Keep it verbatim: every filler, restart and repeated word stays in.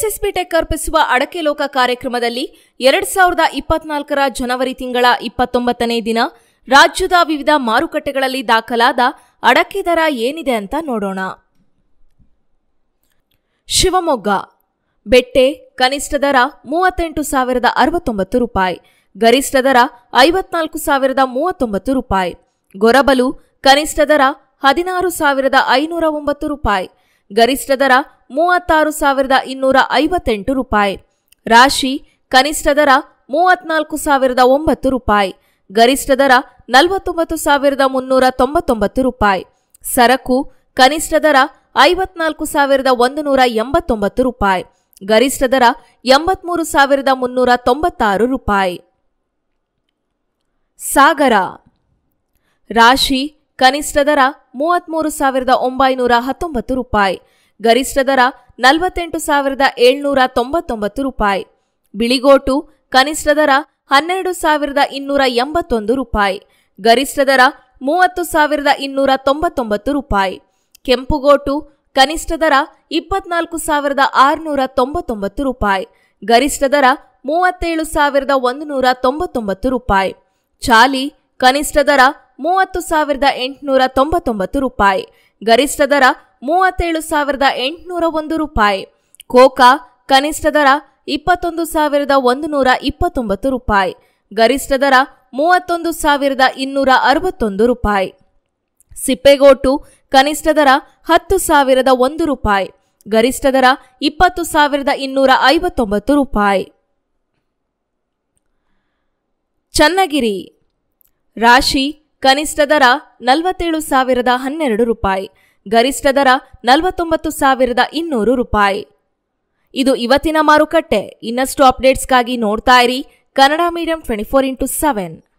SSB tech ಅರ್ಪಿಸುವ ಅಡಕೆ ಲೋಕ ಕಾರ್ಯಕ್ರಮದಲ್ಲಿ ಎರಡ್ ಸಾವಿರದ ಇಪ್ಪತ್ನಾಲ್ಕರ ಜನವರಿ ತಿಂಗಳ ಇಪ್ಪತ್ತೊಂಬತ್ತನೇ ದಿನ ರಾಜ್ಯದ ವಿವಿಧ ಮಾರುಕಟ್ಟೆಗಳಲ್ಲಿ ದಾಖಲಾದ ಅಡಕೆ ದರ ಏನಿದೆ ಅಂತ ನೋಡೋಣ. ಶಿವಮೊಗ್ಗ ಬೆಟ್ಟೆ ಕನಿಷ್ಠ ದರ ಮೂವತ್ತೆಂಟು ಸಾವಿರದ ಅರವತ್ತೊಂಬತ್ತು ರೂಪಾಯಿ, ಗರಿಷ್ಠ ದರ ಐವತ್ನಾಲ್ಕು ಸಾವಿರದ ಮೂವತ್ತೊಂಬತ್ತು ರೂಪಾಯಿ. ಗೊರಬಲು ಕನಿಷ್ಠ ದರ ಹದಿನಾರು ಸಾವಿರದ ಐನೂರ ಒಂಬತ್ತು ರೂಪಾಯಿ, ಗರಿಷ್ಠ ದರ ಮೂವತ್ತಾರು ಸಾವಿರದ ಇನ್ನೂರ ಐವತ್ತೆಂಟು ರೂಪಾಯಿ. ರಾಶಿ ಕನಿಷ್ಠ ದರ ಮೂವತ್ನಾಲ್ಕು ಸಾವಿರದ ಒಂಬತ್ತು ರೂಪಾಯಿ, ಗರಿಷ್ಠ ದರ ನಲವತ್ತೊಂಬತ್ತು ಸಾವಿರದ ಮುನ್ನೂರ ತೊಂಬತ್ತೊಂಬತ್ತು ರೂಪಾಯಿ. ಸರಕು ಕನಿಷ್ಠ ದರ ಐವತ್ನಾಲ್ಕು ಸಾವಿರದ ಒಂದು ನೂರ ಎಂಬತ್ತೊಂಬತ್ತು ರೂಪಾಯಿ, ಗರಿಷ್ಠ ದರ ಎಂಬತ್ಮೂರು ಸಾವಿರದ ಮುನ್ನೂರ ತೊಂಬತ್ತಾರು ರೂಪಾಯಿ. ಸಾಗರ ರಾಶಿ ಕನಿಷ್ಠ ದರ ಮೂವತ್ಮೂರು ಸಾವಿರದ ಒಂಬೈನೂರ ಹತ್ತೊಂಬತ್ತು ರೂಪಾಯಿ, ಗರಿಷ್ಠ ದರ ನಲವತ್ತೆಂಟು ಸಾವಿರದ ಏಳ್ನೂರ ತೊಂಬತ್ತೊಂಬತ್ತು ರೂಪಾಯಿ. ಬಿಳಿಗೋಟು ಕನಿಷ್ಠ ದರ ಹನ್ನೆರಡು ಸಾವಿರದ ಇನ್ನೂರ ಎಂಬತ್ತೊಂದು ರೂಪಾಯಿ, ಗರಿಷ್ಠ ದರ ಮೂವತ್ತು ಸಾವಿರದ ಇನ್ನೂರ ತೊಂಬತ್ತೊಂಬತ್ತು ರೂಪಾಯಿ. ಕೆಂಪುಗೋಟು ಕನಿಷ್ಠ ದರ ಇಪ್ಪತ್ನಾಲ್ಕು ಸಾವಿರದ ಆರುನೂರ ತೊಂಬತ್ತೊಂಬತ್ತು ರೂಪಾಯಿ, ಗರಿಷ್ಠ ದರ ಮೂವತ್ತೇಳು ಸಾವಿರದ ಒಂದು ನೂರ ತೊಂಬತ್ತೊಂಬತ್ತು ರೂಪಾಯಿ. ಚಾಲಿ ಕನಿಷ್ಠ ದರ ಮೂವತ್ತು ಸಾವಿರದ ಎಂಟುನೂರ ತೊಂಬತ್ತೊಂಬತ್ತು ರೂಪಾಯಿ, ಗರಿಷ್ಠ ದರ ಮೂವತ್ತೇಳು ಸಾವಿರದ ಎಂಟುನೂರ ಒಂದು ರೂಪಾಯಿ. ಕೋಕಾ ಕನಿಷ್ಠ ದರ ಇಪ್ಪತ್ತೊಂದು ಸಾವಿರದ ಒಂದು ನೂರ ಇಪ್ಪತ್ತೊಂಬತ್ತು ರೂಪಾಯಿ, ಗರಿಷ್ಠ ದರ ಮೂವತ್ತೊಂದು ಸಾವಿರದ ಇನ್ನೂರ ಅರವತ್ತೊಂದು ರೂಪಾಯಿ. ಸಿಪ್ಪೆಗೋಟು ಕನಿಷ್ಠ ದರ ಹತ್ತು ಸಾವಿರದ ಒಂದು ರೂಪಾಯಿ, ಗರಿಷ್ಠ ದರ ಇಪ್ಪತ್ತು ಸಾವಿರದ ಇನ್ನೂರ ಐವತ್ತೊಂಬತ್ತು ರೂಪಾಯಿ. ಚನ್ನಗಿರಿ ರಾಶಿ ಕನಿಷ್ಠ ದರ ನಲವತ್ತೇಳು ಸಾವಿರದ ಹನ್ನೆರಡು ರೂಪಾಯಿ, ಗರಿಷ್ಠ ದರ ನಲವತ್ತೊಂಬತ್ತು ಸಾವಿರದ ಇನ್ನೂರು ರೂಪಾಯಿ. ಇದು ಇವತ್ತಿನ ಮಾರುಕಟ್ಟೆ. ಇನ್ನಷ್ಟು ಅಪ್ಡೇಟ್ಸ್ಗಾಗಿ ನೋಡ್ತಾ ಇರಿ Kannada medium twenty four into seven.